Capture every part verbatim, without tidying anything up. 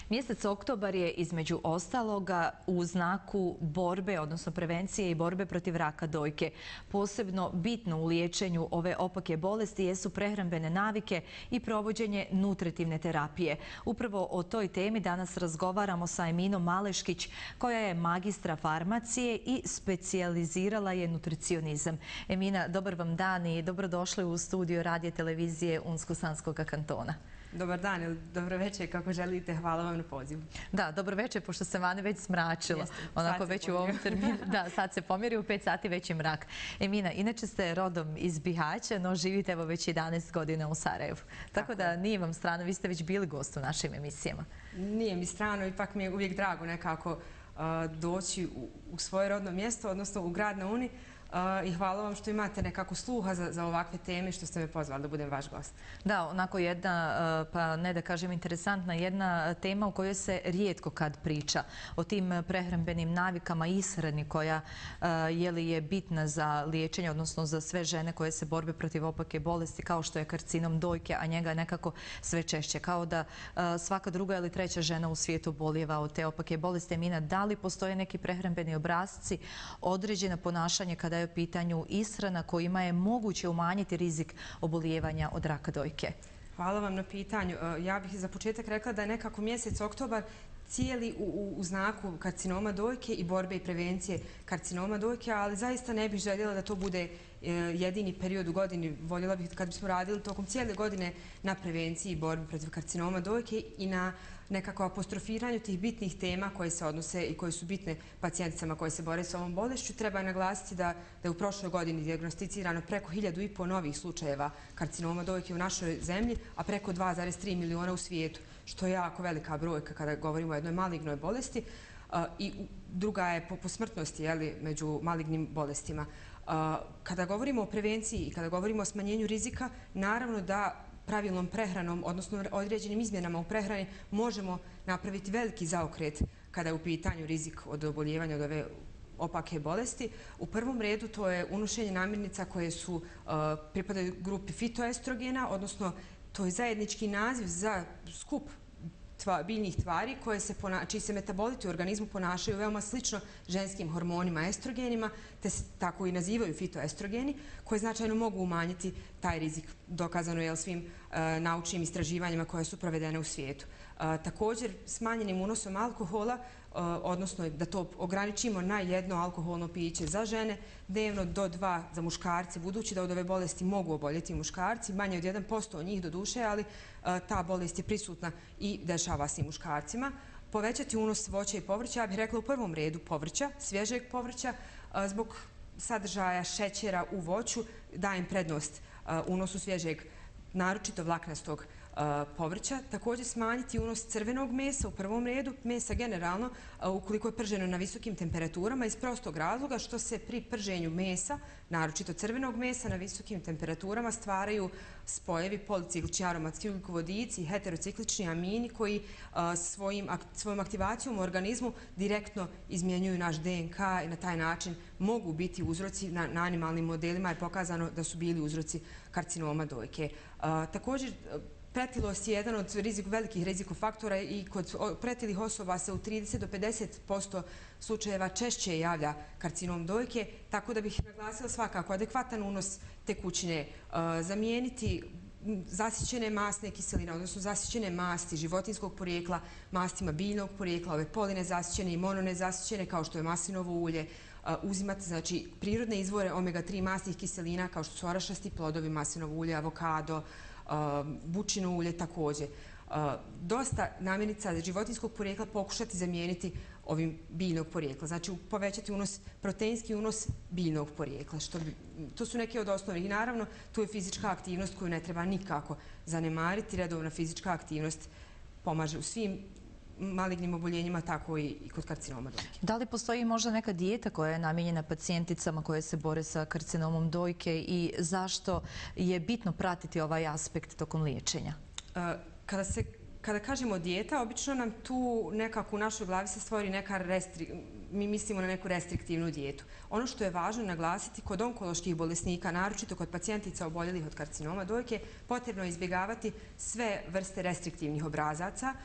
Mjesec oktobar je između ostaloga u znaku borbe, odnosno prevencije i borbe protiv raka dojke. Posebno bitno u liječenju ove opake bolesti jesu prehrambene navike i provođenje nutritivne terapije. Upravo o toj temi danas razgovaramo sa Eminom Maleškić, koja je magistra farmacije i specijalizirala je nutricionizam. Emina, dobar vam dan i dobrodošli u studio radija televizije Unsko-Sanskog kantona. Dobar dan ili dobro večer, kako želite. Hvala vam na pozivu. Da, dobro večer, pošto se vani već smračila. Jeste, Onako već u ovom terminu. Da, sad se pomiri, u pet sati već je mrak. Emina, inače ste rodom iz Bihaća, no živite evo već jedanaest godina u Sarajevu. Tako, Tako da nije vam strano, vi ste već bili gost u našim emisijama. Nije mi strano, ipak mi je uvijek drago nekako uh, doći u, u svoje rodno mjesto, odnosno u grad na Uni. Uh, I hvala vam što imate nekako sluha za, za ovakve teme, što ste me pozvali da budem vaš gost. Da, onako jedna, uh, pa ne da kažem interesantna, jedna tema o kojoj se rijetko kad priča. O tim prehrambenim navikama i ishrani koja uh, je li je bitna za liječenje, odnosno za sve žene koje se borbe protiv opake bolesti, kao što je karcinom dojke, a njega je nekako sve češće. Kao da uh, svaka druga ili treća žena u svijetu bolijeva od te opake bolesti. Emina, da li postoje neki prehrambeni obrasci, određena ponašanje kada je u pitanju ishrana kojima je moguće umanjiti rizik obolijevanja od raka dojke? Hvala vam na pitanju. Ja bih za početak rekla da je nekako mjesec oktobar cijeli u, u, u znaku karcinoma dojke i borbe i prevencije karcinoma dojke, ali zaista ne bih željela da to bude e, jedini period u godini. Voljela bih kad bismo radili tokom cijele godine na prevenciji i borbi protiv karcinoma dojke i na nekako apostrofiranju tih bitnih tema koje se odnose i koje su bitne pacijenticama koje se bore s ovom bolešću. Treba naglasiti da, da je u prošloj godini dijagnosticirano preko hiljadu i po novih slučajeva karcinoma dojke u našoj zemlji, a preko dva zarez tri miliona u svijetu, što je jako velika brojka kada govorimo o jednoj malignoj bolesti. Uh, I druga je po, po smrtnosti, jeli, među malignim bolestima. Uh, kada govorimo o prevenciji i kada govorimo o smanjenju rizika, naravno da pravilnom prehranom, odnosno određenim izmjenama u prehrani, možemo napraviti veliki zaokret kada je u pitanju rizik od oboljevanja od ove opake bolesti. U prvom redu to je unošenje namirnica koje su uh, pripadaju grupi fitoestrogena, odnosno to je zajednički naziv za skup tva, biljnih tvari koje se pona, čiji se metaboliti u organizmu ponašaju veoma slično ženskim hormonima estrogenima, te se tako i nazivaju fitoestrogeni, koji značajno mogu umanjiti taj rizik. Dokazano je svim uh, naučnim istraživanjima koje su provedene u svijetu. Uh, također, smanjenim unosom alkohola, uh, odnosno da to ograničimo na jedno alkoholno piće za žene, dnevno do dva za muškarce, budući da od ove bolesti mogu oboljeti muškarci, manje od jedan posto od njih do duše, ali uh, ta bolest je prisutna i dešava se i muškarcima. Povećati unos voća i povrća, ja bih rekla u prvom redu povrća, svježeg povrća, uh, zbog sadržaja šećera u voću dajem prednost uh, unosu svježeg, naročito vlaknastog uh, povrća. Također smanjiti unos crvenog mesa u prvom redu, mesa generalno, uh, ukoliko je prženo na visokim temperaturama, iz prostog razloga što se pri prženju mesa, naročito crvenog mesa na visokim temperaturama, stvaraju spojevi policiklični aromatski ugljikovodici i heterociklični amini koji uh, svojim, ak, svojom aktivacijom u organizmu direktno izmjenjuju naš D N K i na taj način mogu biti uzroci, na, na animalnim modelima je pokazano da su bili uzroci karcinoma dojke. Uh, također, pretilost je jedan od rizik, velikih rizikofaktora i kod pretilih osoba se u trideset do pedeset posto slučajeva češće javlja karcinom dojke, tako da bih naglasila svakako adekvatan unos tekućine, uh, zamijeniti zasićene masne kiseline, odnosno zasićene masti životinskog porijekla, mastima biljnog porijekla, ove polinezasićene i mononezasićene kao što je maslinovo ulje, uh, uzimati znači prirodne izvore omega tri masnih kiselina kao što su orašasti plodovi, maslinovo ulje, avokado, uh, bučino ulje također. Uh, dosta namirnica životinskog porijekla pokušati zamijeniti ovim biljnog porijekla. Znači povećati unos, proteinski unos biljnog porijekla. Što bi, to su neke od osnovnih. I naravno tu je fizička aktivnost koju ne treba nikako zanemariti. Redovna fizička aktivnost pomaže u svim malignim oboljenjima, tako i, i kod karcinoma dojke. Da li postoji možda neka dijeta koja je namijenjena pacijenticama koje se bore sa karcinomom dojke i zašto je bitno pratiti ovaj aspekt tokom liječenja? Uh, kada se Kada kažemo dijeta, obično nam tu nekako u našoj glavi se stvori neka restri... mi mislimo na neku restriktivnu dijetu. Ono što je važno naglasiti kod onkoloških bolesnika, naročito kod pacijentica oboljelih od karcinoma dojke, potrebno je izbjegavati sve vrste restriktivnih obrazaca.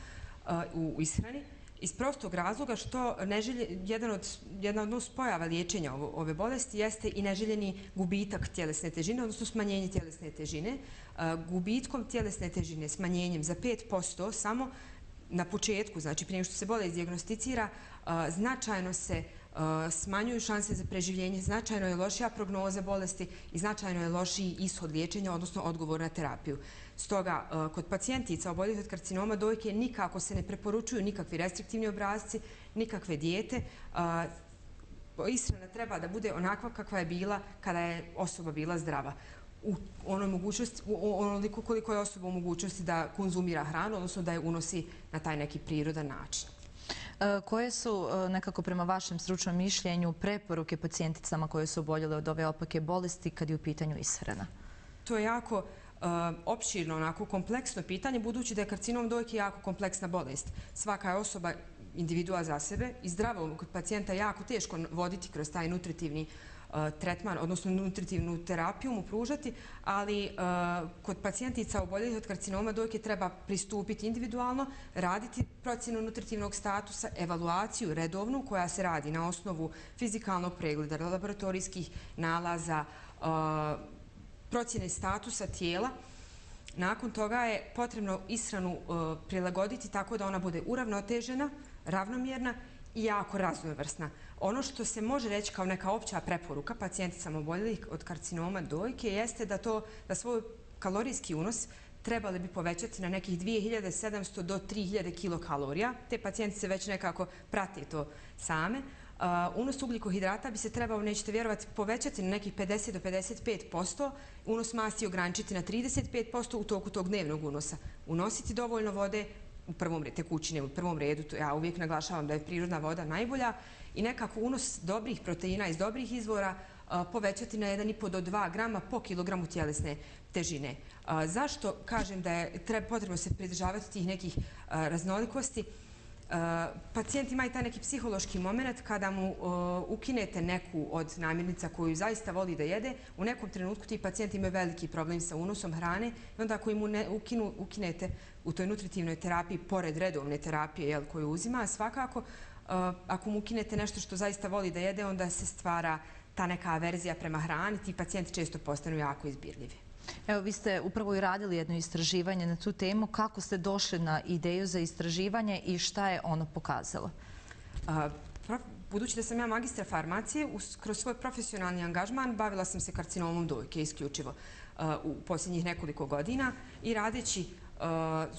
u ishrani. Iz prostog razloga što neželje, jedan od, jedna od nuspojava liječenja ove, ove bolesti jeste i neželjeni gubitak tjelesne težine, odnosno smanjenje tjelesne težine. Gubitkom tjelesne težine, smanjenjem za pet posto samo na početku, znači prije što se bolest dijagnosticira, značajno se smanjuju šanse za preživljenje, značajno je lošija prognoza bolesti i značajno je lošiji ishod liječenja, odnosno odgovor na terapiju. Stoga, kod pacijentica oboljelih od karcinoma dojke nikako se ne preporučuju nikakvi restriktivni obrasci, nikakve dijete. Ishrana treba da bude onakva kakva je bila kada je osoba bila zdrava. U onoj mogućnosti, u onoliko koliko je osoba u mogućnosti da konzumira hranu, odnosno da je unosi na taj neki prirodan način. Koje su nekako prema vašem stručnom mišljenju preporuke pacijenticama koje su oboljele od ove opake bolesti kad je u pitanju ishrana? To je jako uh, opširno, onako kompleksno pitanje, budući da je karcinom dojke jako kompleksna bolest. Svaka je osoba individua za sebe i zdravo kod pacijenta jako teško voditi kroz taj nutritivni tretman, odnosno nutritivnu terapiju mu pružati, ali uh, kod pacijentica oboljelih od karcinoma dojke treba pristupiti individualno, raditi procjenu nutritivnog statusa, evaluaciju redovnu koja se radi na osnovu fizikalnog pregleda, laboratorijskih nalaza, uh, procjene statusa tijela. Nakon toga je potrebno ishranu uh, prilagoditi tako da ona bude uravnotežena, ravnomjerna i jako raznovrsna. Ono što se može reći kao neka opća preporuka pacijenticama oboljelih od karcinoma dojke jeste da, to, da svoj kalorijski unos trebali bi povećati na nekih dvije hiljade sedamsto do tri hiljade kilokalorija. Te pacijentice već nekako prate to same. Uh, unos ugljikohidrata bi se trebao, nećete vjerovati, povećati na nekih pedeset do pedeset pet posto, unos masti ograničiti na trideset pet posto u toku tog dnevnog unosa. Unositi dovoljno vode, u prvom redu, tekućine u prvom redu, to ja uvijek naglašavam da je prirodna voda najbolja, i nekako unos dobrih proteina iz dobrih izvora a, povećati na jedan i po do dva grama po kilogramu tjelesne težine. A, zašto kažem da je treba, potrebno se pridržavati tih nekih a, raznolikosti? A, pacijent ima i taj neki psihološki moment kada mu a, ukinete neku od namirnica koju zaista voli da jede. U nekom trenutku ti pacijenti imaju veliki problem sa unosom hrane i onda ako im ne ukinu, ukinete u toj nutritivnoj terapiji, pored redovne terapije jel, koju uzima, svakako, uh, ako mu ukinete nešto što zaista voli da jede, onda se stvara ta neka averzija prema hrani, ti pacijenti često postanu jako izbirljivi. Evo, vi ste upravo i radili jedno istraživanje na tu temu. Kako ste došli na ideju za istraživanje i šta je ono pokazalo? Uh, budući da sam ja magistra farmacije, kroz svoj profesionalni angažman bavila sam se karcinomom dojke isključivo uh, u posljednjih nekoliko godina i radeći Uh,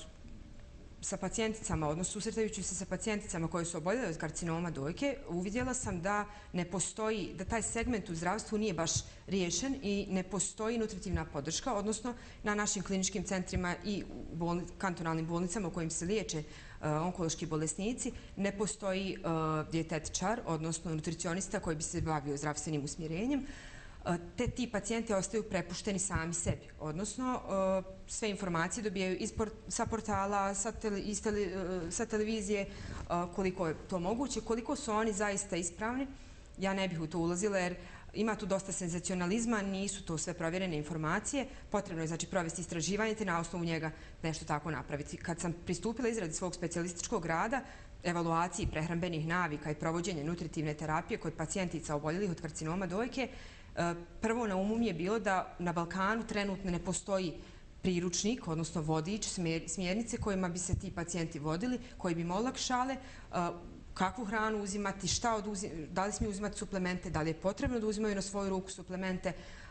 sa pacijenticama, odnosno susretajući se sa pacijenticama koje su oboljele od karcinoma dojke, uvidjela sam da ne postoji, da taj segment u zdravstvu nije baš riješen i ne postoji nutritivna podrška, odnosno na našim kliničkim centrima i u bolni, kantonalnim bolnicama u kojim se liječe uh, onkološki bolesnici, ne postoji uh, dijetetičar, odnosno nutricionista koji bi se bavio zdravstvenim usmjerenjem. Te ti pacijenti ostaju prepušteni sami sebi, odnosno sve informacije dobijaju iz port, sa portala, sa, tele, iz tele, sa televizije, koliko je to moguće, koliko su oni zaista ispravni. Ja ne bih u to ulazila jer ima tu dosta senzacionalizma, nisu to sve provjerene informacije, potrebno je znači provesti istraživanje te na osnovu njega nešto tako napraviti. Kad sam pristupila izradi svog specijalističkog rada, evaluaciji prehrambenih navika i provođenje nutritivne terapije kod pacijentica oboljelih od karcinoma dojke, prvo na umu mi je bilo da na Balkanu trenutno ne postoji priručnik, odnosno vodič, smjernice kojima bi se ti pacijenti vodili, koji bi im olakšale kakvu hranu uzimati, šta oduzim, da li smiju uzimati suplemente, da li je potrebno da uzimaju na svoju ruku suplemente,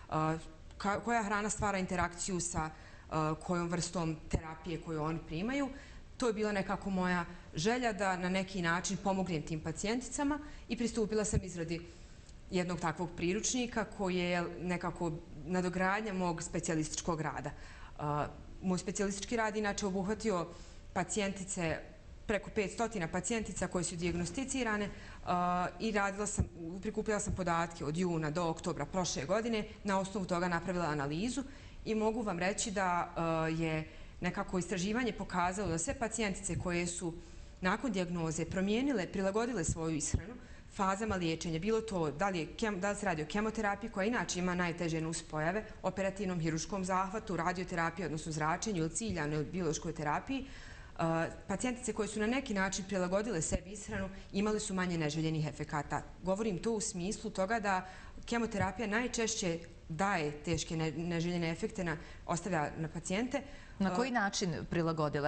koja hrana stvara interakciju sa kojom vrstom terapije koju oni primaju. To je bila nekako moja želja da na neki način pomognem tim pacijenticama i pristupila sam izradi jednog takvog priručnika koji je nekako nadogradnja mog specijalističkog rada. Uh, moj specijalistički rad inače obuhvatio pacijentice, preko petsto pacijentica koje su dijagnosticirane uh, i radila sam, prikupila sam podatke od juna do oktobra prošle godine, na osnovu toga napravila analizu i mogu vam reći da uh, je nekako istraživanje pokazalo da sve pacijentice koje su nakon dijagnoze promijenile, prilagodile svoju ishranu, fazama liječenja, bilo to da li, je, da li se radi o kemoterapiji koja inače ima najteže nuspojave, operativnom hiruškom zahvatu, radioterapiji, odnosno zračenju ili ciljanoj biološkoj terapiji, Pacijentice koje su na neki način prilagodile sebi ishranu imale su manje neželjenih efekata. Govorim to u smislu toga da kemoterapija najčešće daje teške neželjene efekte, ostavlja na pacijente. Na koji način prilagodile?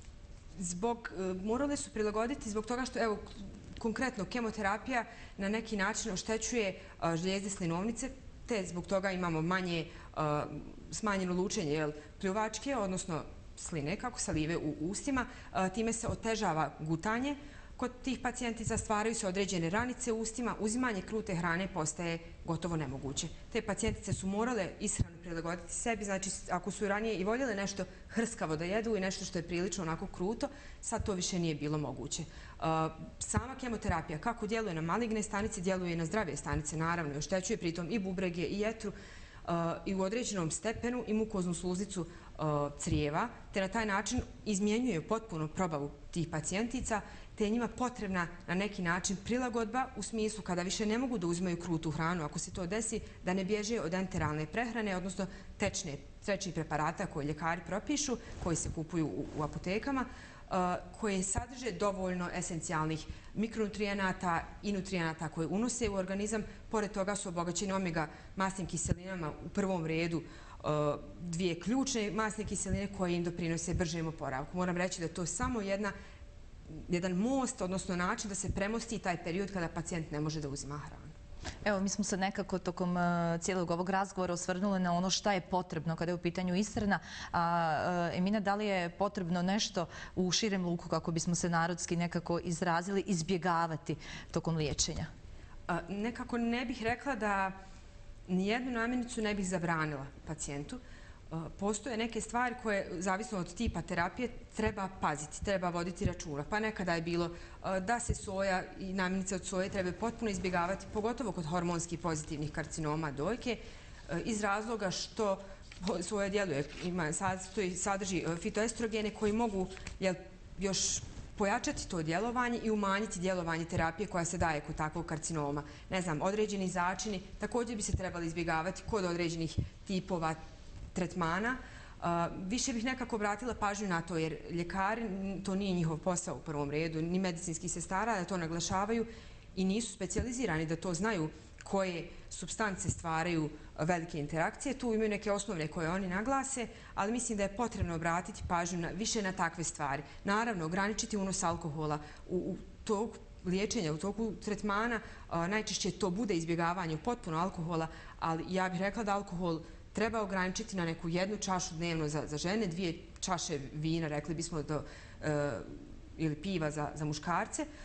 Zbog, morale su prilagoditi zbog toga što, evo, konkretno kemoterapija na neki način oštećuje žlijezde slinovnice, te zbog toga imamo manje smanjeno lučenje pljuvačke, odnosno sline, kako salive u ustima. Time se otežava gutanje. Kod tih pacijentica stvaraju se određene ranice u ustima, uzimanje krute hrane postaje gotovo nemoguće. Te pacijentice su morale ishranu prilagoditi sebi, znači ako su ranije i voljele nešto hrskavo da jedu i nešto što je prilično onako kruto, sad to više nije bilo moguće. Sama kemoterapija kako djeluje na maligne stanice, djeluje i na zdrave stanice, naravno, i oštećuje pritom i bubrege i jetru i u određenom stepenu i mukoznu sluznicu crijeva, te na taj način izmjenjuje potpuno probavu tih pacijentica, te je njima potrebna na neki način prilagodba u smislu kada više ne mogu da uzimaju krutu hranu, ako se to desi, da ne bježe od enteralne prehrane, odnosno tečne, tečnih preparata koje ljekari propišu, koji se kupuju u, u apotekama, koje sadrže dovoljno esencijalnih mikronutrijenata i nutrijenata koje unose u organizam. Pored toga su obogaćeni omega masnim kiselinama u prvom redu, dvije ključne masne kiseline koje im doprinose bržem oporavku. Moram reći da je to samo jedna, jedan most, odnosno način da se premosti taj period kada pacijent ne može da uzima hranu. Evo, mi smo se nekako tokom cijelog ovog razgovora osvrnuli na ono šta je potrebno kada je u pitanju ishrana. A, Emina, da li je potrebno nešto u širem luku, kako bismo se narodski nekako izrazili, izbjegavati tokom liječenja? A, nekako ne bih rekla da nijednu namirnicu ne bih zabranila pacijentu. Postoje neke stvari koje, zavisno od tipa terapije, treba paziti, treba voditi računa. Pa nekada je bilo da se soja i namirnice od soje treba potpuno izbjegavati, pogotovo kod hormonski pozitivnih karcinoma dojke, iz razloga što soja djeluje, ima, sadrži fitoestrogene koji mogu jel, još pojačati to djelovanje i umanjiti djelovanje terapije koja se daje kod takvog karcinoma. Ne znam, određeni začini također bi se trebali izbjegavati kod određenih tipova tretmana. Više bih nekako obratila pažnju na to jer ljekari, to nije njihov posao u prvom redu, ni medicinskih sestara da to naglašavaju i nisu specijalizirani da to znaju koje supstance stvaraju velike interakcije. Tu imaju neke osnovne koje oni naglase, ali mislim da je potrebno obratiti pažnju na, više na takve stvari. Naravno, ograničiti unos alkohola u, u toku liječenja, u toku tretmana. Najčešće to bude izbjegavanje potpuno alkohola, ali ja bih rekla da alkohol treba ograničiti na neku jednu čašu dnevno za, za žene, dvije čaše vina, rekli bismo, do, e, ili piva za, za muškarce. E,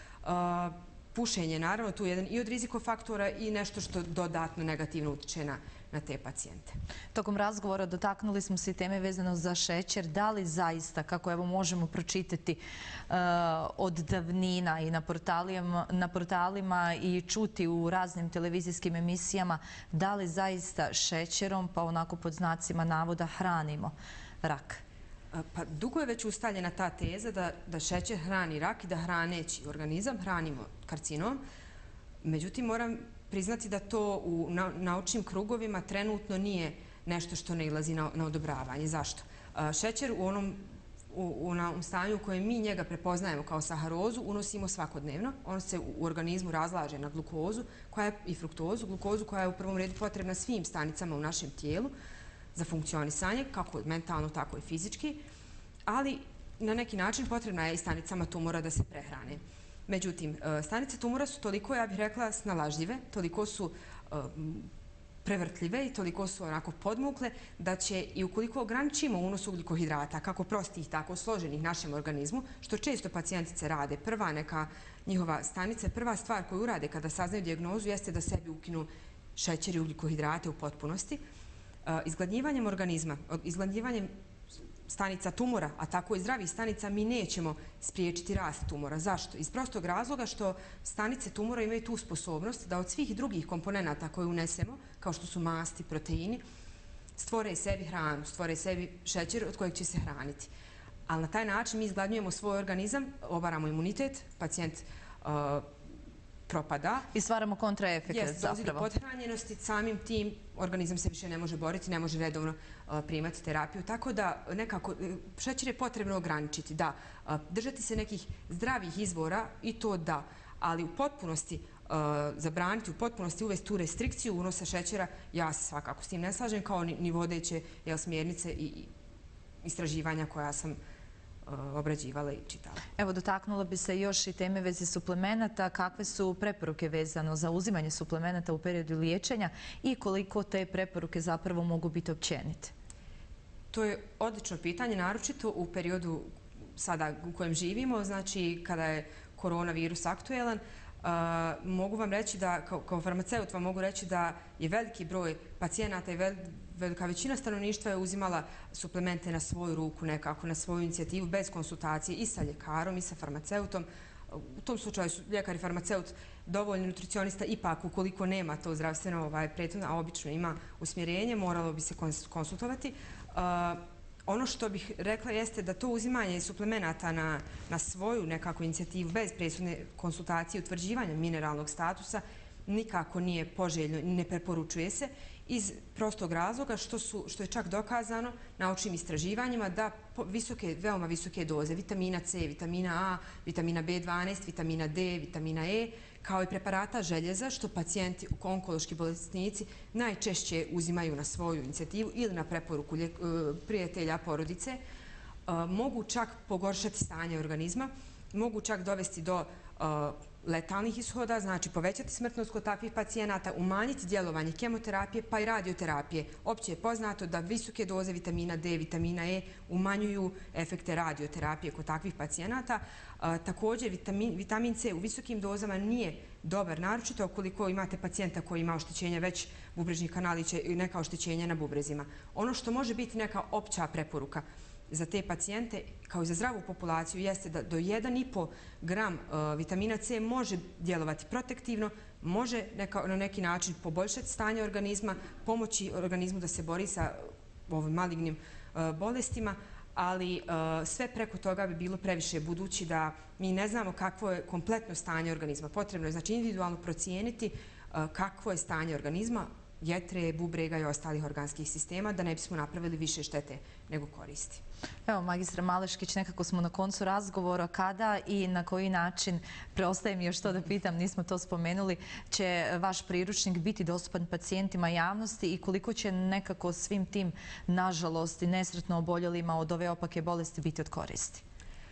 pušenje, naravno, tu je jedan i od rizikofaktora i nešto što dodatno negativno utječe na, na te pacijente. Tokom razgovora dotaknuli smo se i teme vezano za šećer. Da li zaista, kako evo možemo pročitati uh, od davnina i na portalima, na portalima i čuti u raznim televizijskim emisijama, da li zaista šećerom, pa onako pod znacima navoda, hranimo rak? Pa dugo je već ustaljena ta teza da, da šećer hrani rak i da hraneći organizam hranimo karcinom. Međutim, moram priznati da to u naučnim krugovima trenutno nije nešto što ne ilazi na, na odobravanje. Zašto? Šećer u onom u, u onom stanju u kojem mi njega prepoznajemo kao saharozu unosimo svakodnevno. On se u organizmu razlaže na glukozu koja je, i fruktozu, glukozu koja je u prvom redu potrebna svim stanicama u našem tijelu za funkcionisanje, kako mentalno, tako i fizički, ali na neki način potrebna je i stanicama tumora da se prehrane. Međutim, stanice tumora su toliko, ja bih rekla, snalažljive, toliko su prevrtljive i toliko su onako podmukle da će i ukoliko ograničimo unos ugljikohidrata, kako prostih, tako složenih našem organizmu, što često pacijentice rade, prva neka njihova stanica, prva stvar koju urade kada saznaju dijagnozu jeste da sebi ukinu šećer i ugljikohidrate u potpunosti. Izgladnjivanjem organizma, izgladnjivanjem stanica tumora, a tako i zdravih stanica, mi nećemo spriječiti rast tumora. Zašto? Iz prostog razloga što stanice tumora imaju tu sposobnost da od svih drugih komponenata koje unesemo, kao što su masti, proteini, stvore sebi hranu, stvore sebi šećer od kojeg će se hraniti. Ali na taj način mi izgladnjujemo svoj organizam, obaramo imunitet, pacijent uh, propada. I stvaramo kontraefekt Jest, dolazi do zapravo. pothranjenosti, samim tim organizam se više ne može boriti, ne može redovno uh, primati terapiju. Tako da nekako šećer je potrebno ograničiti, da. Uh, držati se nekih zdravih izvora i to da, ali u potpunosti uh, zabraniti, u potpunosti uvesti tu restrikciju unosa šećera, ja se svakako s tim ne slažem, kao ni, ni vodeće jel, smjernice i, i istraživanja koja sam obrađivala i čitala. Evo, dotaknula bi se još i teme vezi suplemenata. Kakve su preporuke vezano za uzimanje suplemenata u periodu liječenja i koliko te preporuke zapravo mogu biti općenite? To je odlično pitanje, naročito u periodu sada u kojem živimo, znači kada je koronavirus aktuelan. Uh, mogu vam reći da, kao, kao farmaceut vam mogu reći da je veliki broj pacijenata i vel, velika većina stanovništva je uzimala suplemente na svoju ruku, nekako na svoju inicijativu, bez konsultacije i sa ljekarom i sa farmaceutom. U tom slučaju su ljekar i farmaceut dovoljni, nutricionista ipak ukoliko nema to zdravstveno ovaj, prethodno, a obično ima usmjerenje, moralo bi se konsultovati. Uh, Ono što bih rekla jeste da to uzimanje suplemenata na, na svoju nekakvu inicijativu bez presudne konsultacije i utvrđivanja mineralnog statusa nikako nije poželjno i ne preporučuje se iz prostog razloga što, su, što je čak dokazano naučnim istraživanjima da visoke, veoma visoke doze vitamina C, vitamina A, vitamina B dvanaest, vitamina D, vitamina E, kao i preparata željeza, što pacijenti, onkološki bolesnici najčešće uzimaju na svoju inicijativu ili na preporuku prijatelja, porodice, mogu čak pogoršati stanje organizma, mogu čak dovesti do letalnih ishoda, znači povećati smrtnost kod takvih pacijenata, umanjiti djelovanje kemoterapije pa i radioterapije. Opće je poznato da visoke doze vitamina D, vitamina E umanjuju efekte radioterapije kod takvih pacijenata. Također, vitamin, vitamin C u visokim dozama nije dobar, naročito ukoliko imate pacijenta koji ima oštećenja već bubrežnih kanala i neka oštećenja na bubrezima. Ono što može biti neka opća preporuka za te pacijente, kao i za zdravu populaciju, jeste da do jedan i po gram uh, vitamina C može djelovati protektivno, može neka, na neki način poboljšati stanje organizma, pomoći organizmu da se bori sa ovim malignim uh, bolestima, ali uh, sve preko toga bi bilo previše, budući da mi ne znamo kakvo je kompletno stanje organizma. Potrebno je znači individualno procijeniti uh, kakvo je stanje organizma, jetre, bubrega i ostalih organskih sistema, da ne bismo napravili više štete nego koristi. Evo, magistra Maleškić, nekako smo na koncu razgovora. Kada i na koji način, preostaje mi još to da pitam, nismo to spomenuli, će vaš priručnik biti dostupan pacijentima javnosti i koliko će nekako svim tim, nažalost, i nesretno oboljelima od ove opake bolesti biti od koristi?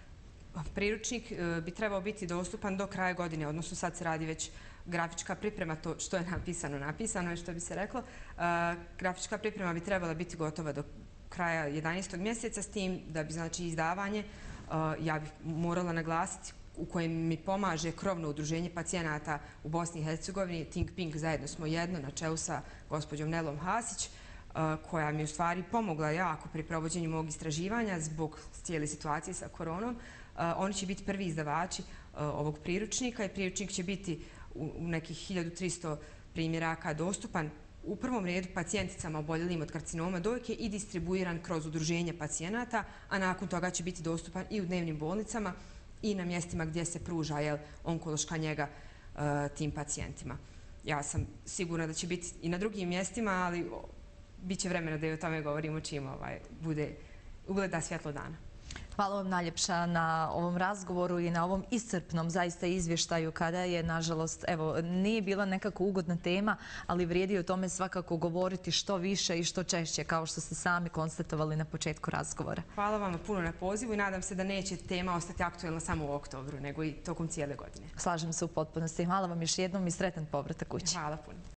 Priručnik bi trebao biti dostupan do kraja godine, odnosno sad se radi već grafička priprema, to što je napisano, napisano je što bi se reklo. Grafička priprema bi trebala biti gotova do kraja jedanaestog mjeseca, s tim da bi znači izdavanje, ja bih morala naglasiti, u kojem mi pomaže krovno udruženje pacijenata u Bosni i Hercegovini, Think Pink, zajedno smo jedno, na čelu sa gospođom Nelom Hasić, koja mi u stvari pomogla jako pri provođenju mog istraživanja zbog cijele situacije sa koronom. Oni će biti prvi izdavači ovog priručnika i priručnik će biti u nekih hiljadu tristo primjeraka dostupan u prvom redu pacijenticama oboljelim od karcinoma dojke i distribuiran kroz udruženje pacijenata, a nakon toga će biti dostupan i u dnevnim bolnicama i na mjestima gdje se pruža jel, onkološka njega uh, tim pacijentima. Ja sam sigurna da će biti i na drugim mjestima, ali bit će vremena da i o tome govorimo čim ovaj, bude ugleda svjetlo dana. Hvala vam najljepša na ovom razgovoru i na ovom iscrpnom zaista izvještaju kada je, nažalost, evo, nije bila nekako ugodna tema, ali vrijedi o tome svakako govoriti što više i što češće, kao što ste sami konstatovali na početku razgovora. Hvala vam puno na pozivu i nadam se da neće tema ostati aktuelna samo u oktobru, nego i tokom cijele godine. Slažem se u potpunosti. Hvala vam još jednom i sretan povratak kući. Hvala puno.